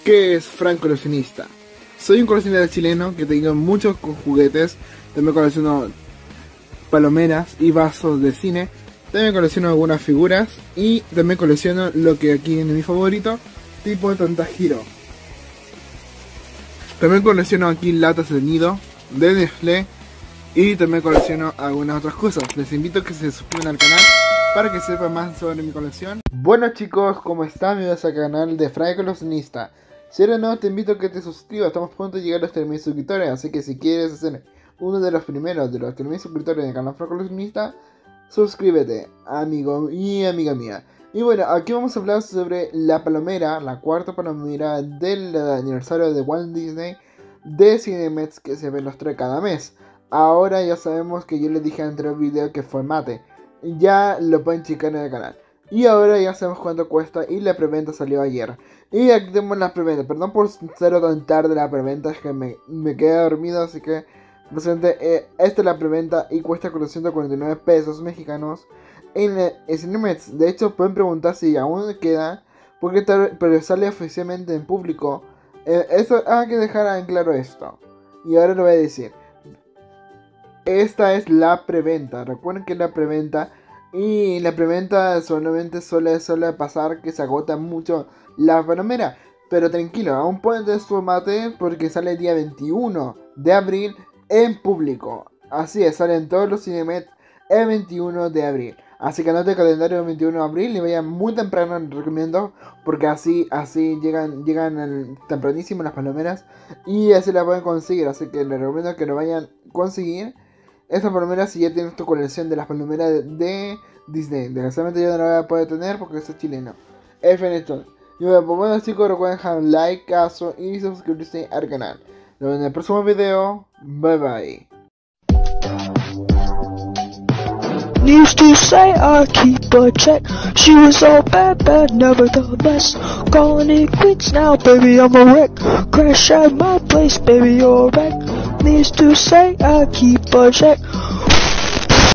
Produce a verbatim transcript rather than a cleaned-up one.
¿Qué es Frank Coleccionista? Soy un coleccionista chileno que tengo muchos juguetes. También colecciono palomeras y vasos de cine. También colecciono algunas figuras. Y también colecciono lo que aquí es mi favorito, tipo Tontajiro. También colecciono aquí latas de nido, de Nestlé. Y también colecciono algunas otras cosas. Les invito a que se suscriban al canal para que sepan más sobre mi colección. Bueno chicos, ¿cómo están? Bienvenidos al canal de Frank Coleccionista. Si eres nuevo, te invito a que te suscribas. Estamos pronto a llegar a los tres mil suscriptores. Así que si quieres ser uno de los primeros de los tres mil suscriptores del canal Frank Coleccionista, suscríbete, amigo y amiga mía. Y bueno, aquí vamos a hablar sobre la palomera, la cuarta palomera del aniversario de Walt Disney de Cinemex, que se los trae cada mes. Ahora ya sabemos que yo les dije en el anterior video que fue mate. Ya lo pueden checar en el canal. Y ahora ya sabemos cuánto cuesta y la preventa salió ayer. Y aquí tenemos la preventa. Perdón por ser tan tarde la preventa, es que me, me quedé dormido, así que... Presente, eh, esta es la preventa y cuesta cuatrocientos cuarenta y nueve pesos mexicanos en, en Cinemex. De hecho pueden preguntar si aún queda, porque tal, pero sale oficialmente en público. Eh, eso hay que dejar en claro esto. Y ahora lo voy a decir. Esta es la preventa. Recuerden que es la preventa. Y la preventa solamente suele, suele pasar que se agota mucho la palomera. Pero tranquilo, aún pueden tener su mate porque sale el día veintiuno de abril en público. Así es, salen todos los Cinemex el veintiuno de abril. Así que anoten el calendario del veintiuno de abril y vayan muy temprano, les recomiendo. Porque así, así llegan, llegan el, tempranísimo las palomeras. Y así las pueden conseguir. Así que les recomiendo que lo vayan a conseguir. Esta palomera si ya tienes tu colección de las palomeras de, de Disney. Desgraciadamente yo no la voy a poder tener porque soy chileno. F en esto. Y bueno, pues bueno chicos, recuerden dejar un like, caso y suscribirse al canal. Nos vemos en el próximo video. Bye bye. Used to say I keep a check. She was all bad, bad, nevertheless. Calling it quits now, baby, I'm a wreck. Crash at my place, baby, you're a wreck. Used to say I keep a check.